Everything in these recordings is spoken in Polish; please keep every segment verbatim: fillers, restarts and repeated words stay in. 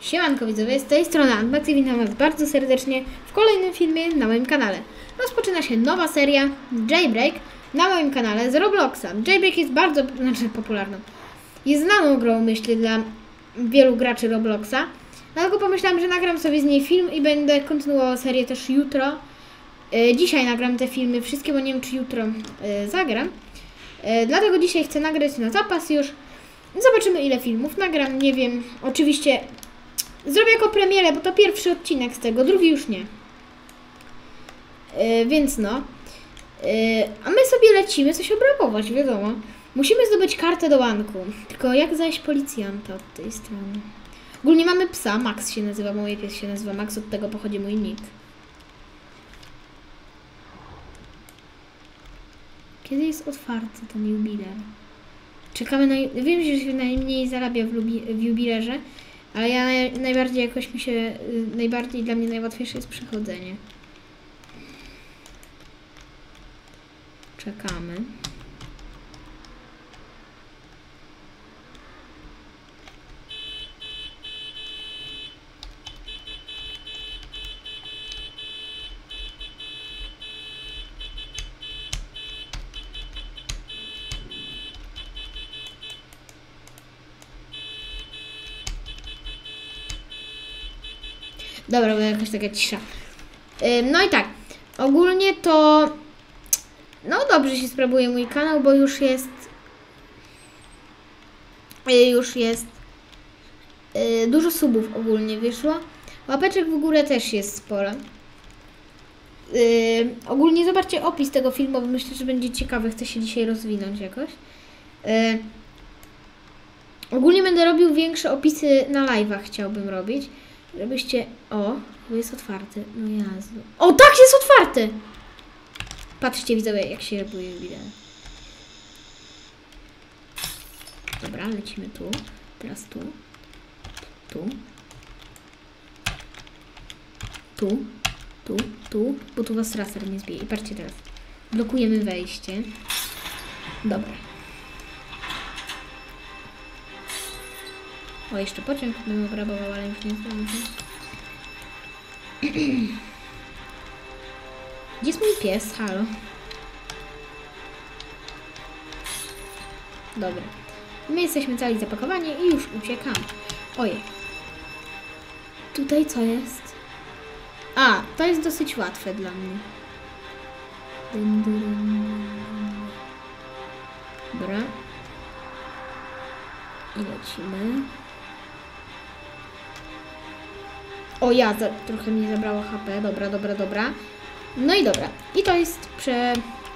Siemanko widzowie, z tej strony Unbox i witam was bardzo serdecznie w kolejnym filmie na moim kanale. Rozpoczyna się nowa seria Jailbreak na moim kanale z Robloxa. Jailbreak jest bardzo, znaczy popularną. Jest znaną grą, myślę, dla wielu graczy Robloxa. Dlatego pomyślałam, że nagram sobie z niej film i będę kontynuował serię też jutro. Yy, dzisiaj nagram te filmy wszystkie, bo nie wiem, czy jutro yy, zagram. Yy, dlatego dzisiaj chcę nagrać na zapas już. Zobaczymy, ile filmów nagram, nie wiem. Oczywiście zrobię jako premierę, bo to pierwszy odcinek z tego, drugi już nie. Yy, więc no. Yy, a my sobie lecimy coś obrabować, wiadomo. Musimy zdobyć kartę do banku. Tylko jak zajść policjanta od tej strony? Ogólnie mamy psa, Max się nazywa, mój pies się nazywa Max, od tego pochodzi mój nick. Kiedy jest otwarty ten jubiler? Czekamy na... Wiem, że się najmniej zarabia w, lubi, w jubilerze, ale ja naj, najbardziej jakoś mi się... Najbardziej dla mnie najłatwiejsze jest przechodzenie. Czekamy. Dobra, bo jakaś taka cisza. Yy, no i tak, ogólnie to... No dobrze się sprawuje mój kanał, bo już jest... Yy, już jest... Yy, dużo subów ogólnie wyszło. Łapeczek w górę też jest sporo. Yy, ogólnie zobaczcie opis tego filmu, bo myślę, że będzie ciekawy. Chcę się dzisiaj rozwinąć jakoś. Yy, ogólnie będę robił większe opisy na live'ach, chciałbym robić. Żebyście... O, jest otwarty. No Jezu. O, tak, jest otwarty! Patrzcie, widzowie, jak się robi wideo. Dobra, lecimy tu. Teraz tu. Tu. Tu. Tu. Tu. Bo tu was raser nie zbije. I patrzcie teraz. Blokujemy wejście. Dobra. O, jeszcze pociąg bym obrabował, ale już nie zdążę. Gdzie jest mój pies? Halo. Dobra. My jesteśmy cali zapakowani i już uciekamy. Ojej. Tutaj co jest? A, to jest dosyć łatwe dla mnie. Dobra. I lecimy. O, ja, za, trochę mnie zabrało H P. Dobra, dobra, dobra. No i dobra. I to jest prze...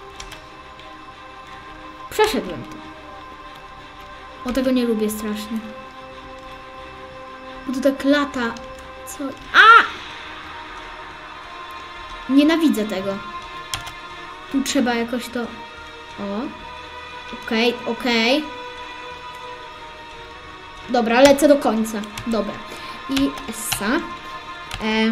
Przeszedłem to. O, tego nie lubię strasznie. Bo to tak lata. Co? A! Nienawidzę tego. Tu trzeba jakoś to... O. Okej, okay, okej. Okay. Dobra, lecę do końca. Dobra. I Essa. E...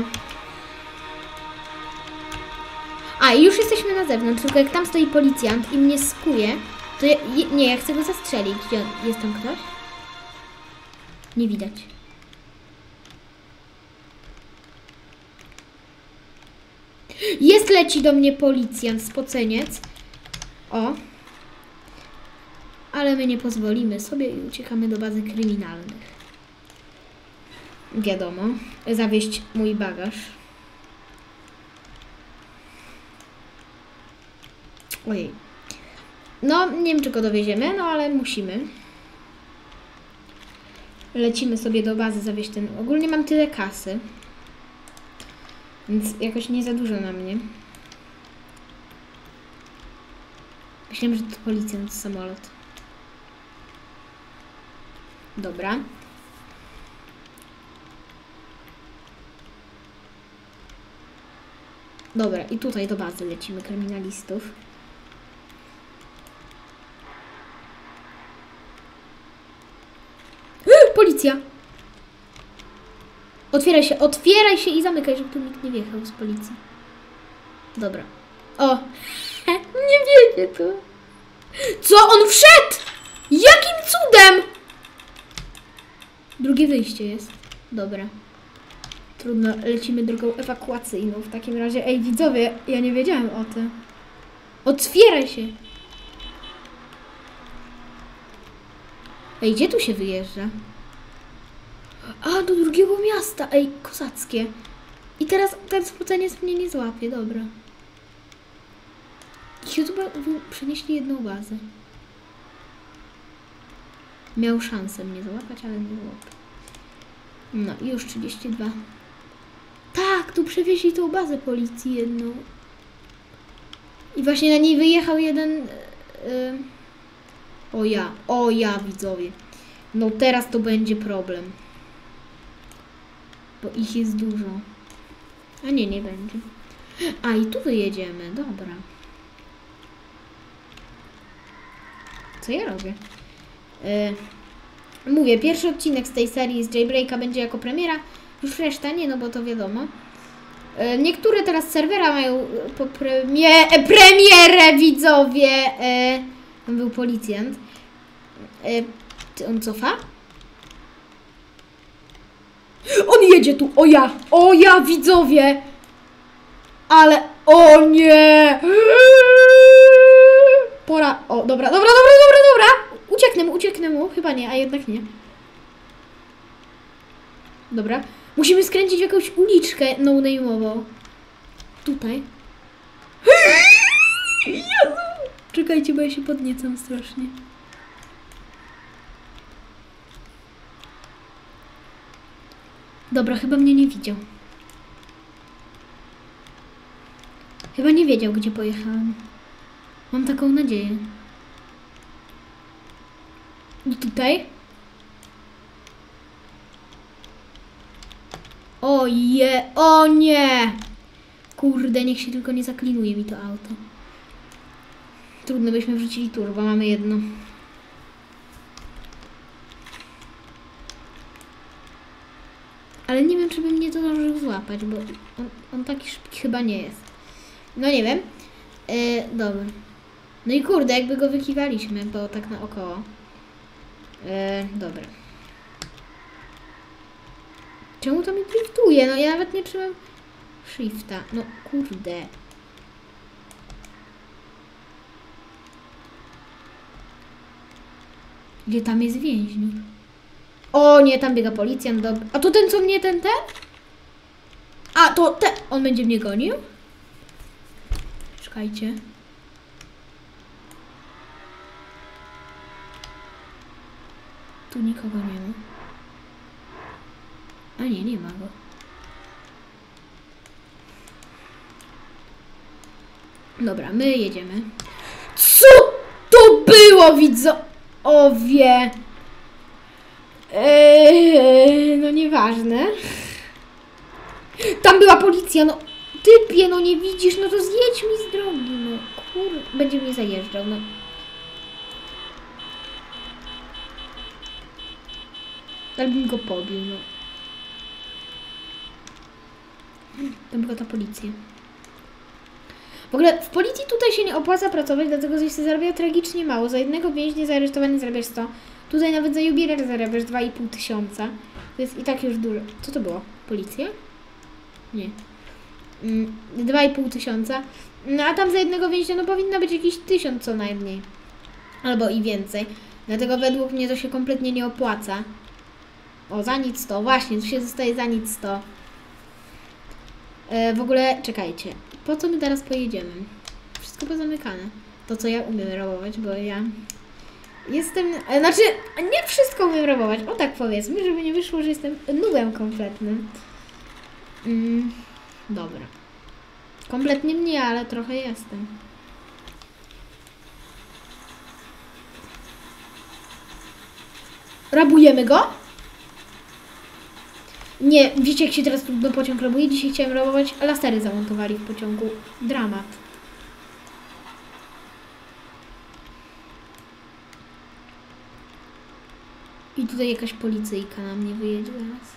A, i już jesteśmy na zewnątrz, tylko jak tam stoi policjant i mnie skuje, to ja, je, nie, ja chcę go zastrzelić. Gdzie, jest tam ktoś? Nie widać. Jest, leci do mnie policjant, spoceniec. O. Ale my nie pozwolimy sobie i uciekamy do bazy kryminalnych. Wiadomo, zawieźć mój bagaż. Ojej. No, nie wiem, czy go dowieziemy, no ale musimy. Lecimy sobie do bazy zawieźć ten... Ogólnie mam tyle kasy. Więc jakoś nie za dużo na mnie. Myślałem, że to policjant, samolot. Dobra. Dobra, i tutaj do bazy lecimy kryminalistów. Policja! Otwieraj się, otwieraj się i zamykaj, żeby tu nikt nie wjechał z policji. Dobra. O! Nie wiedzie tu. Co? On wszedł! Jakim cudem? Drugie wyjście jest. Dobra. Trudno, lecimy drogą ewakuacyjną w takim razie. Ej, widzowie, ja nie wiedziałem o tym. Otwieraj się! Ej, gdzie tu się wyjeżdża? A, do drugiego miasta. Ej, kozackie. I teraz ten spłuceniec mnie nie złapie, dobra. YouTube przenieśli jedną bazę. Miał szansę mnie złapać, ale nie złapał. No i już trzydzieści dwa. Tak, tu przewieźli tą bazę policji jedną. I właśnie na niej wyjechał jeden... Yy... O ja, o ja, widzowie. No teraz to będzie problem. Bo ich jest dużo. A nie, nie będzie. A i tu wyjedziemy, dobra. Co ja robię? Yy, mówię, pierwszy odcinek z tej serii z Jailbreaka będzie jako premiera. Już reszta nie, no bo to wiadomo. Yy, niektóre teraz serwera mają po premie premierę, widzowie. Yy, tam był policjant. Yy, czy on cofa? On jedzie tu, o ja, o ja, widzowie. Ale, o nie. Pora, o, dobra, dobra, dobra, dobra, dobra. Ucieknę mu, ucieknę mu, chyba nie, a jednak nie. Dobra, musimy skręcić w jakąś uliczkę no-name'ową. Tutaj. Jezu. Czekajcie, bo ja się podniecam strasznie. Dobra, chyba mnie nie widział. Chyba nie wiedział, gdzie pojechałam. Mam taką nadzieję. I tutaj? O je, o nie! Kurde, niech się tylko nie zaklinuje mi to auto. Trudno, byśmy wrzucili turbo, mamy jedno. Ale nie wiem, czy by mnie to zdążył złapać, bo on, on taki szybki chyba nie jest. No nie wiem. Yy, dobra. No i kurde, jakby go wykiwaliśmy, bo tak naokoło. Yy, dobra. Czemu to mi driftuje? No ja nawet nie trzymam shifta. No kurde. Gdzie tam jest więźniów? O nie, tam biega policjant. Dobra. A to ten, co mnie, ten, ten? A, to ten. On będzie mnie gonił? Czekajcie. Tu nikogo nie ma. A nie, nie ma go. Dobra, my jedziemy. Co to było, widzowie? Eee, no nieważne. Tam była policja, no typie, no nie widzisz, no to zjedź mi z drogi, no kur... Będzie mnie zajeżdżał, no. Ale bym go pobił, no. Tam była ta policja. W ogóle w policji tutaj się nie opłaca pracować, dlatego że się zarabia tragicznie mało. Za jednego więźnia zaaresztowany zarabiasz sto. Tutaj nawet za jubiler zarabiasz dwa i pół tysiąca. To jest i tak już dużo. Co to było? Policja? Nie. Dwa i pół tysiąca. No a tam za jednego więźnia no powinno być jakiś tysiąc co najmniej. Albo i więcej. Dlatego według mnie to się kompletnie nie opłaca. O, za nic sto. Właśnie, tu się zostaje za nic sto. E, w ogóle, czekajcie. Po co my teraz pojedziemy? Wszystko pozamykane. To, co ja umiem robować, bo ja jestem... E, znaczy, nie wszystko umiem robować. O tak powiedzmy, żeby nie wyszło, że jestem nubem kompletnym. Mm, dobra. Kompletnie nie, ale trochę jestem. Rabujemy go? Nie, wiecie jak się teraz trudno pociąg rabuje? Dzisiaj chciałem rabować, a lasery zamontowali w pociągu. Dramat. I tutaj jakaś policyjka na mnie wyjedzie teraz.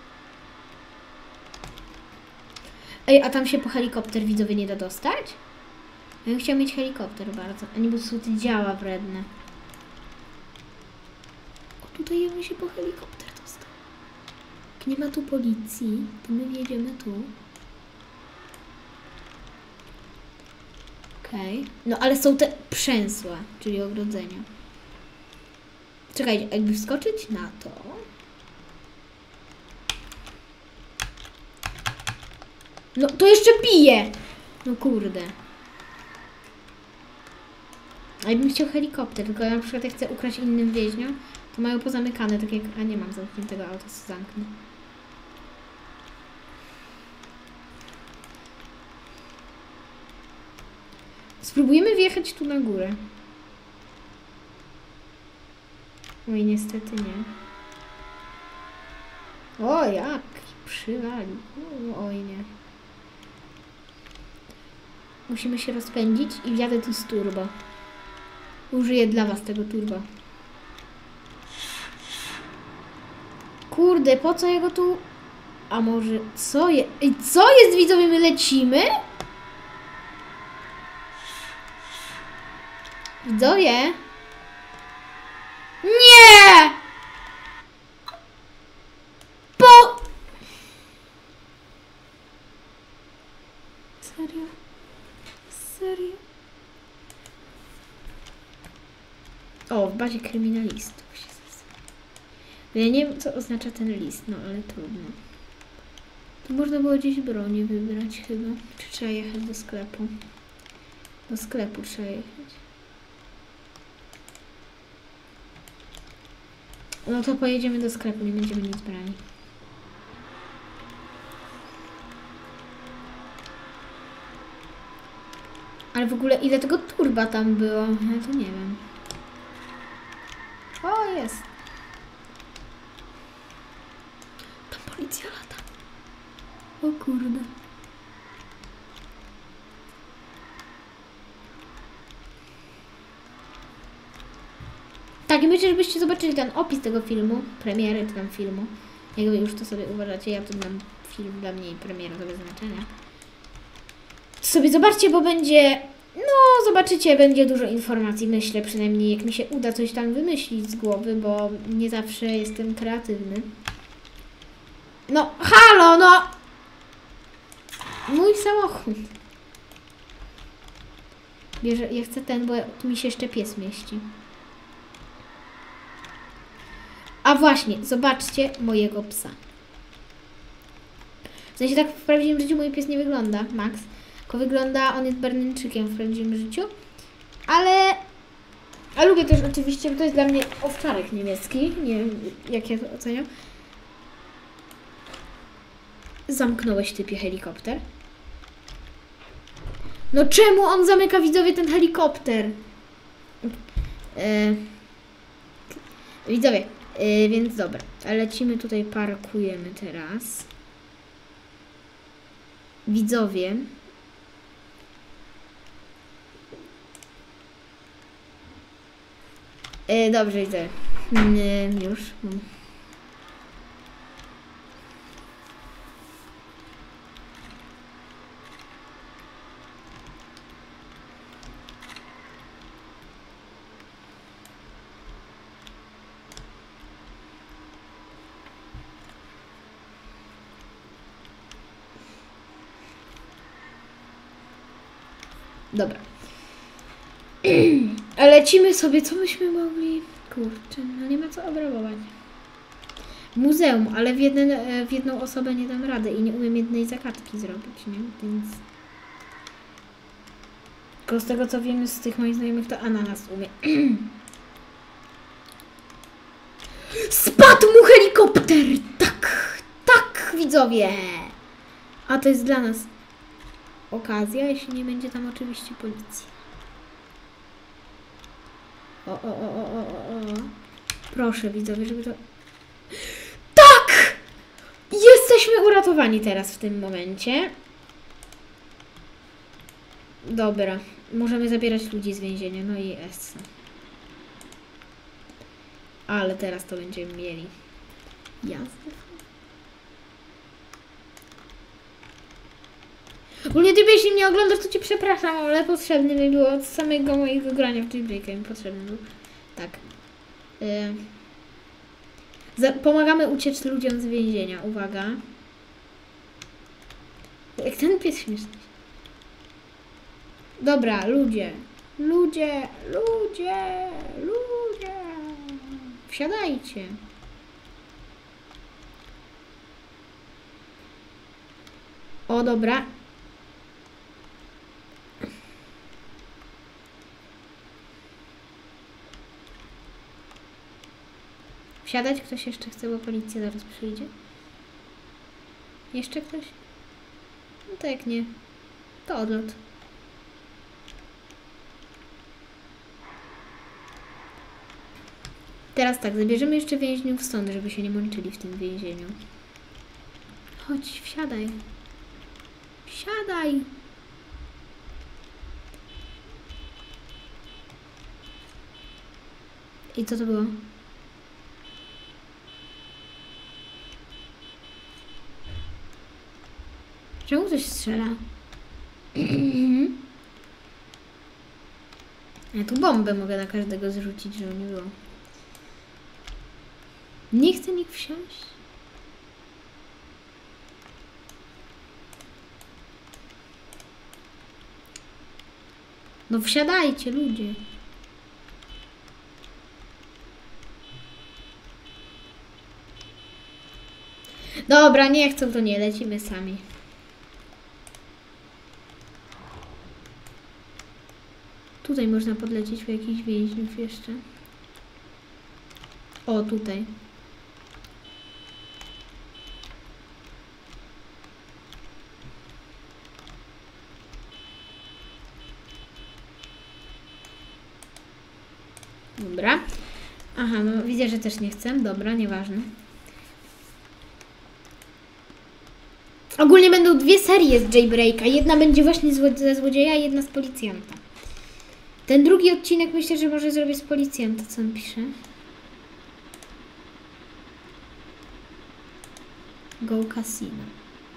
Ej, a tam się po helikopter widzowie nie da dostać? Ja bym chciał mieć helikopter bardzo. A nie, bo są te działa wredne. O, tutaj ja bym się po helikopter dostał. Jak nie ma tu policji, to my wjedziemy tu. Okej. Okay. No ale są te przęsła, czyli ogrodzenia. Czekajcie, jakby wskoczyć na to. No to jeszcze bije! No kurde. A jakbym chciał helikopter, tylko ja na przykład jak chcę ukraść innym więźniom, to mają pozamykane, tak jak... A nie mam zamkniętego auta, co zamknę. Spróbujemy wjechać tu na górę. Oj, niestety nie. O, jak przywalił. Oj, nie. Musimy się rozpędzić i wjadę tu z turbo. Użyję dla was tego turbo. Kurde, po co ja go tu... A może... Co jest? Ej, co jest, widzowie? My lecimy? Widzowie? Nie! Po... Serio? Serio? O, w bazie kryminalistów się zasadza. Ja nie wiem, co oznacza ten list, no ale trudno. Tu można było gdzieś bronię wybrać chyba. Czy trzeba jechać do sklepu? Do sklepu trzeba jechać. No to pojedziemy do sklepu, nie będziemy nic brali. Ale w ogóle ile tego turba tam było? Ja to nie wiem. O, jest. Tam policja lata. O kurde. Tak, i myślę, żebyście zobaczyli ten opis tego filmu, premiery tam filmu. Jakby już to sobie uważacie, ja tu mam film dla mnie i premiera to bez znaczenia. To sobie zobaczcie, bo będzie... No, zobaczycie, będzie dużo informacji, myślę, przynajmniej jak mi się uda coś tam wymyślić z głowy, bo nie zawsze jestem kreatywny. No, halo, no! Mój samochód. Bierze, ja chcę ten, bo tu mi się jeszcze pies mieści. A właśnie, zobaczcie mojego psa. W sensie tak w prawdziwym życiu mój pies nie wygląda, Max. Tylko wygląda, on jest Berneńczykiem w prawdziwym życiu. Ale... A lubię też oczywiście, bo to jest dla mnie owczarek niemiecki. Nie wiem, jak ja to oceniam. Zamknąłeś, typie, helikopter. No czemu on zamyka, widzowie, ten helikopter? E... Widzowie, e, więc dobra. Lecimy tutaj, parkujemy teraz. Widzowie. E, dobrze, widzę. E, już. Dobra. A lecimy sobie, co byśmy mogli... Kurczę, no nie ma co obrabować. Muzeum, ale w, jeden, w jedną osobę nie dam rady i nie umiem jednej zagadki zrobić, nie? Więc... Tylko z tego, co wiemy z tych moich znajomych, to ananas umie. Spadł mu helikopter! Tak! Tak, widzowie! A to jest dla nas okazja, jeśli nie będzie tam oczywiście policji. O, o, o, o, o, o. Proszę, widzowie, żeby to... Tak! Jesteśmy uratowani teraz w tym momencie. Dobra. Możemy zabierać ludzi z więzienia. No i essa. Ale teraz to będziemy mieli. Jazdę. Ogólnie ty, jeśli mnie oglądasz, to cię przepraszam, ale potrzebny mi było od samego mojego grania w Jailbreaka. Mi potrzebny był. Tak. Yy. Za pomagamy uciec ludziom z więzienia. Uwaga. Jak ten pies śmieszny. Dobra, ludzie. Ludzie, ludzie, ludzie. Wsiadajcie. O, dobra. Wsiadać? Ktoś jeszcze chce, bo policja zaraz przyjdzie. Jeszcze ktoś? No to jak nie, to odlot. Teraz tak, zabierzemy jeszcze więźniów stąd, żeby się nie męczyli w tym więzieniu. Chodź, wsiadaj. Wsiadaj. I co to było? Czemu ktoś strzela? Ja tu bombę mogę na każdego zrzucić, żeby nie było. Nie chce nikt wsiąść? No wsiadajcie, ludzie. Dobra, nie chcą, to nie, lecimy sami. Tutaj można podlecieć po jakichś więźniów jeszcze. O, tutaj. Dobra. Aha, no widzę, że też nie chcę. Dobra, nieważne. Ogólnie będą dwie serie z Jailbreaka. Jedna będzie właśnie ze złodzieja, jedna z policjanta. Ten drugi odcinek myślę, że może zrobię z policjanta, co on pisze. Go casino.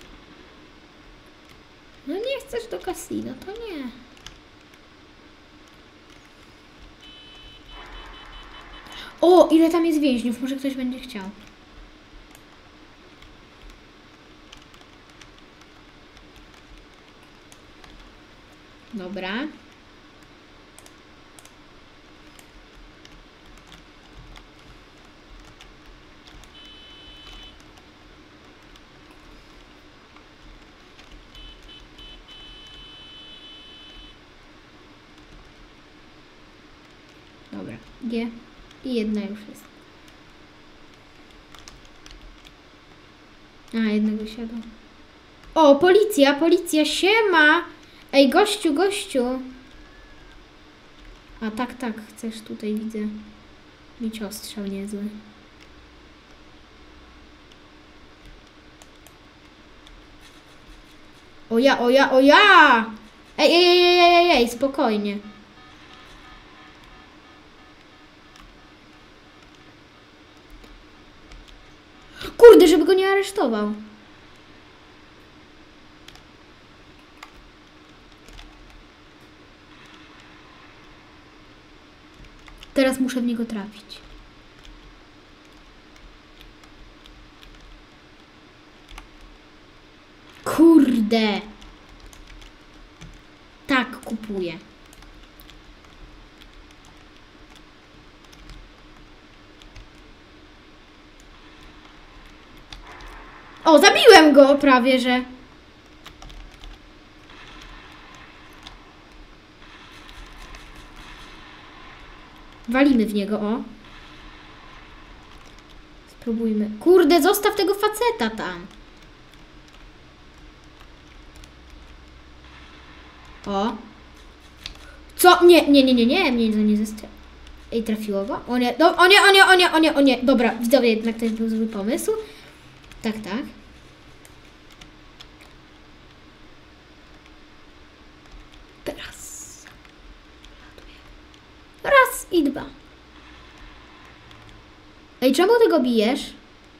No nie chcesz do casino, to nie. O, ile tam jest więźniów? Może ktoś będzie chciał. Dobra. Dobra. G. I jedna już jest. A, jednego siadł. O, policja, policja, siema! Ej, gościu, gościu! A, tak, tak, chcesz tutaj, widzę, mieć ostrzał niezły. O ja, o ja, o ja! Ej, ej, ej, ej, ej, ej, spokojnie. Kurde, żeby go nie aresztował. Teraz muszę w niego trafić. Kurde. Tak, kupuję. O, zabiłem go prawie, że. Walimy w niego, o. Spróbujmy. Kurde, zostaw tego faceta tam. O. Co? Nie, nie, nie, nie, nie, mnie to nie zestra... Ej, trafiło go? O nie, do, o nie, o nie, o nie, o nie, o nie. Dobra, widzowie, jednak to był zły pomysł. Tak, tak. Teraz. Raz i dwa. Ej, czemu ty go bijesz?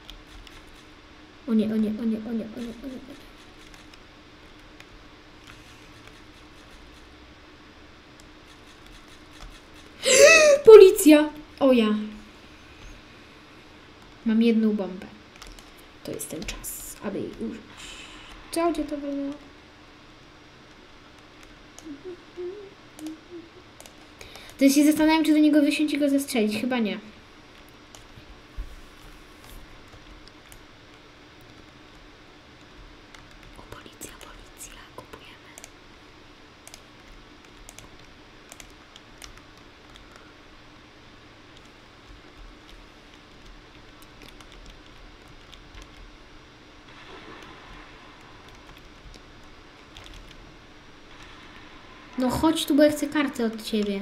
O nie, o nie, o nie, o nie, o nie, o nie. Policja! O ja. Mam jedną bombę. To jest ten czas, aby jej użyć. Co, gdzie to było? To się zastanawiam, czy do niego wysiąść i go zestrzelić. Chyba nie. O, policja, policja. Kupujemy. No chodź tu, bo ja chcę kartę od ciebie.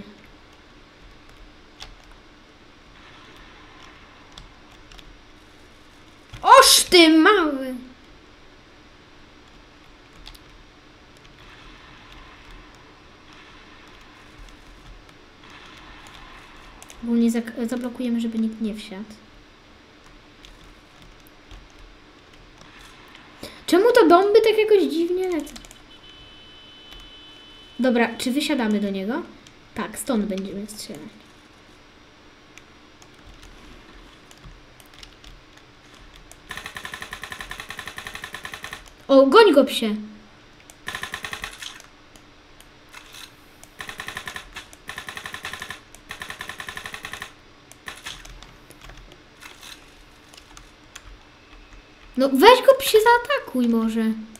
Oż ty mały! Ogólnie zablokujemy, żeby nikt nie wsiadł. Czemu te bomby tak jakoś dziwnie lecą? Dobra, czy wysiadamy do niego? Tak, stąd będziemy strzelać. O, goń go, psie! No weź go, psie, zaatakuj może.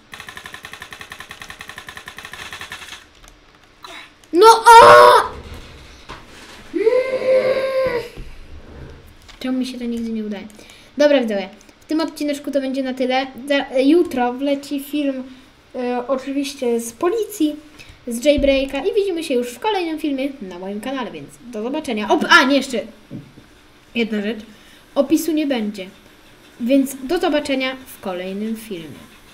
No o! Czemu mi się to nigdy nie udaje? Dobra, widzowie. W tym odcineczku to będzie na tyle. Jutro wleci film e, oczywiście z policji, z Jailbreaka i widzimy się już w kolejnym filmie na moim kanale, więc do zobaczenia. Op A, nie, jeszcze jedna rzecz. Opisu nie będzie. Więc do zobaczenia w kolejnym filmie.